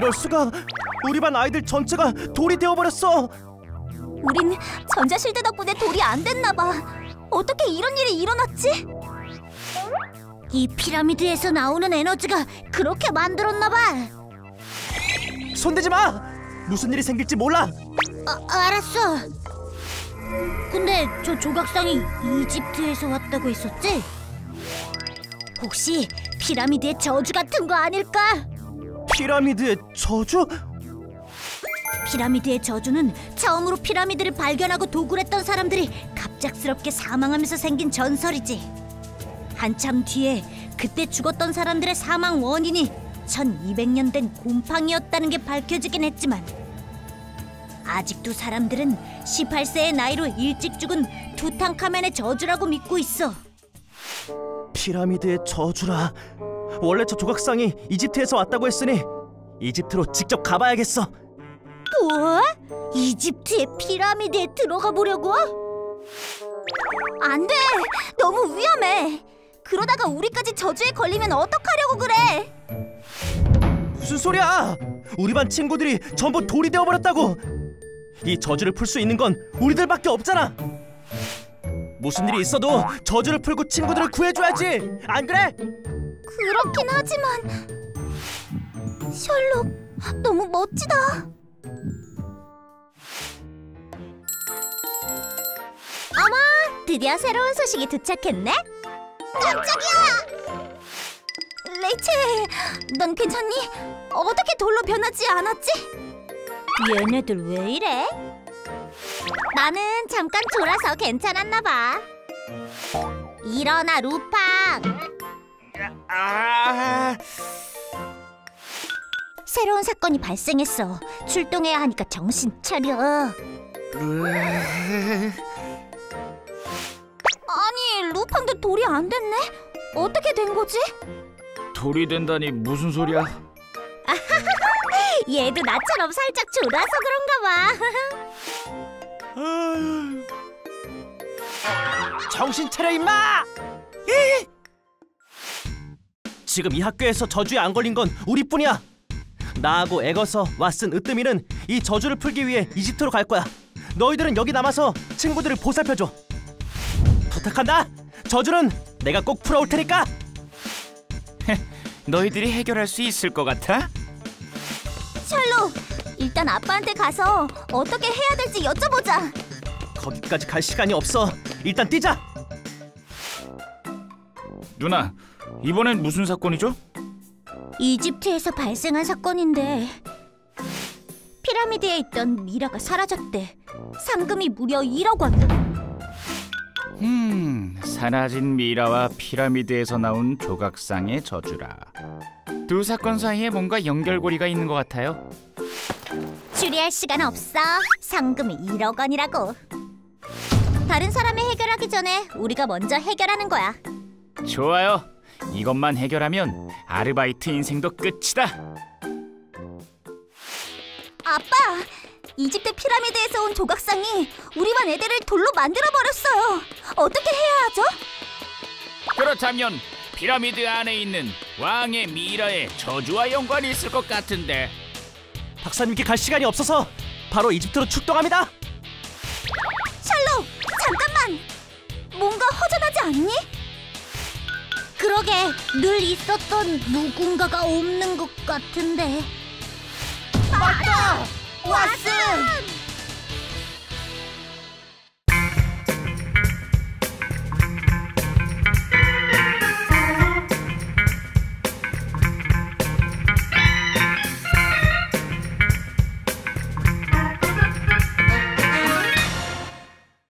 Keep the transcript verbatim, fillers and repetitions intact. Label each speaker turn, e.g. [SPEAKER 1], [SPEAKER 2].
[SPEAKER 1] 이럴 수가! 우리 반 아이들 전체가 돌이 되어버렸어!
[SPEAKER 2] 우린 전자실드 덕분에 돌이 안 됐나 봐. 어떻게 이런 일이 일어났지? 이 피라미드에서 나오는 에너지가 그렇게 만들었나 봐.
[SPEAKER 1] 손대지 마! 무슨 일이 생길지 몰라!
[SPEAKER 2] 아, 알았어. 근데 저 조각상이 이집트에서 왔다고 했었지? 혹시 피라미드의 저주 같은 거 아닐까?
[SPEAKER 1] 피라미드의 저주?
[SPEAKER 2] 피라미드의 저주는 처음으로 피라미드를 발견하고 도굴했던 사람들이 갑작스럽게 사망하면서 생긴 전설이지. 한참 뒤에 그때 죽었던 사람들의 사망 원인이 천이백 년 된 곰팡이였다는 게 밝혀지긴 했지만 아직도 사람들은 십팔 세의 나이로 일찍 죽은 투탕카멘의 저주라고 믿고 있어.
[SPEAKER 1] 피라미드의 저주라. 원래 저 조각상이 이집트에서 왔다고 했으니 이집트로 직접 가봐야겠어.
[SPEAKER 2] 뭐? 이집트의 피라미드에 들어가 보려고? 안 돼! 너무 위험해! 그러다가 우리까지 저주에 걸리면 어떡하려고 그래!
[SPEAKER 1] 무슨 소리야! 우리 반 친구들이 전부 돌이 되어버렸다고! 이 저주를 풀 수 있는 건 우리들밖에 없잖아! 무슨 일이 있어도 저주를 풀고 친구들을 구해줘야지! 안 그래?
[SPEAKER 2] 그렇긴 하지만... 셜록, 너무 멋지다! 어머! 드디어 새로운 소식이 도착했네? 깜짝이야! 레이첼, 넌 괜찮니? 어떻게 돌로 변하지 않았지? 얘네들 왜 이래? 나는 잠깐 졸아서 괜찮았나 봐. 일어나, 루팡!
[SPEAKER 1] 아...
[SPEAKER 2] 새로운 사건이 발생했어. 출동해야 하니까 정신 차려. 아니, 루팡도 돌이 안 됐네? 어떻게 된 거지?
[SPEAKER 3] 돌이 된다니 무슨 소리야?
[SPEAKER 2] 얘도 나처럼 살짝 졸아서 그런가
[SPEAKER 1] 봐. 정신 차려 임마! 지금 이 학교에서 저주에 안 걸린 건 우리뿐이야. 나하고 에거서, 왓슨, 으뜸이는 이 저주를 풀기 위해 이집트로 갈 거야. 너희들은 여기 남아서 친구들을 보살펴줘. 부탁한다. 저주는 내가 꼭 풀어올 테니까.
[SPEAKER 3] 너희들이 해결할 수 있을 것 같아?
[SPEAKER 2] 셜록, 일단 아빠한테 가서 어떻게 해야 될지 여쭤보자.
[SPEAKER 1] 거기까지 갈 시간이 없어. 일단 뛰자.
[SPEAKER 3] 누나, 이번엔 무슨 사건이죠?
[SPEAKER 2] 이집트에서 발생한 사건인데 피라미드에 있던 미라가 사라졌대. 상금이 무려 일억 원.
[SPEAKER 3] 음, 사라진 미라와 피라미드에서 나온 조각상의 저주라. 두 사건 사이에 뭔가 연결고리가 있는 것 같아요.
[SPEAKER 2] 추리할 시간 없어. 상금이 일억 원이라고. 다른 사람이 해결하기 전에 우리가 먼저 해결하는 거야.
[SPEAKER 3] 좋아요. 이것만 해결하면 아르바이트 인생도 끝이다.
[SPEAKER 2] 아빠! 이집트 피라미드에서 온 조각상이 우리 반 애들을 돌로 만들어버렸어요. 어떻게 해야 하죠?
[SPEAKER 3] 그렇다면 피라미드 안에 있는 왕의 미라의 저주와 연관이 있을 것 같은데.
[SPEAKER 1] 박사님께 갈 시간이 없어서 바로 이집트로 출동합니다.
[SPEAKER 2] 셜록! 잠깐만! 뭔가 허전하지 않니? 그러게, 늘 있었던 누군가가 없는 것 같은데.
[SPEAKER 1] 맞다!
[SPEAKER 2] 왓슨!